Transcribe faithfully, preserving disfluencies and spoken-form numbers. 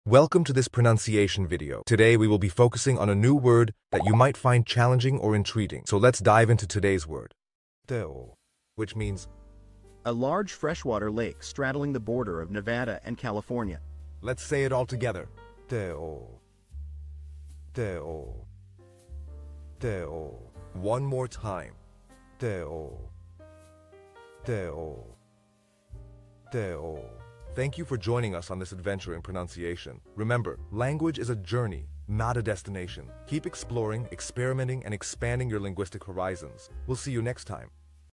Welcome to this pronunciation video. Today we will be focusing on a new word that you might find challenging or intriguing. So let's dive into today's word. Tahoe, which means a large freshwater lake straddling the border of Nevada and California. Let's say it all together. Tahoe. Tahoe. Tahoe. One more time. Tahoe. Tahoe. Tahoe. Thank you for joining us on this adventure in pronunciation. Remember, language is a journey, not a destination. Keep exploring, experimenting, and expanding your linguistic horizons. We'll see you next time.